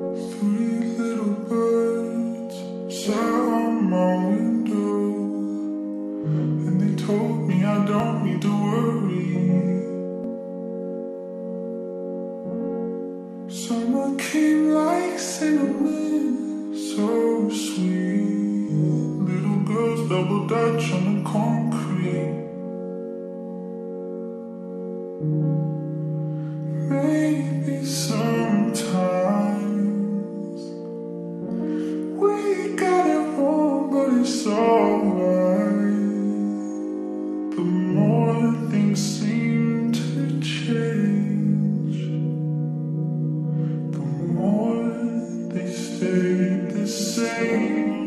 Three little birds sat on my window, and they told me I don't need to worry. Summer came like cinnamon, so sweet. Little girls double dutch on the concrete. Maybe sometimes we got it wrong, but it's alright. The more things seem to change, the more they stay the same.